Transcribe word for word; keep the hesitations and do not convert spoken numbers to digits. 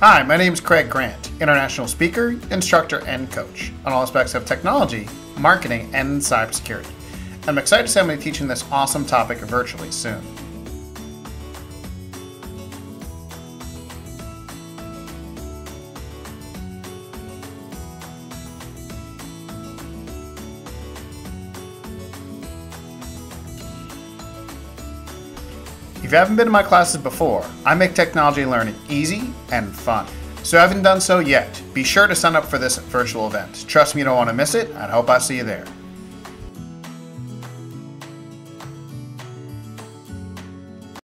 Hi, my name is Craig Grant, international speaker, instructor, and coach on all aspects of technology, marketing, and cybersecurity. I'm excited to say I'm going to be teaching this awesome topic virtually soon. If you haven't been to my classes before, I make technology learning easy and fun. So if you haven't done so yet, be sure to sign up for this virtual event. Trust me, you don't want to miss it. I hope I see you there.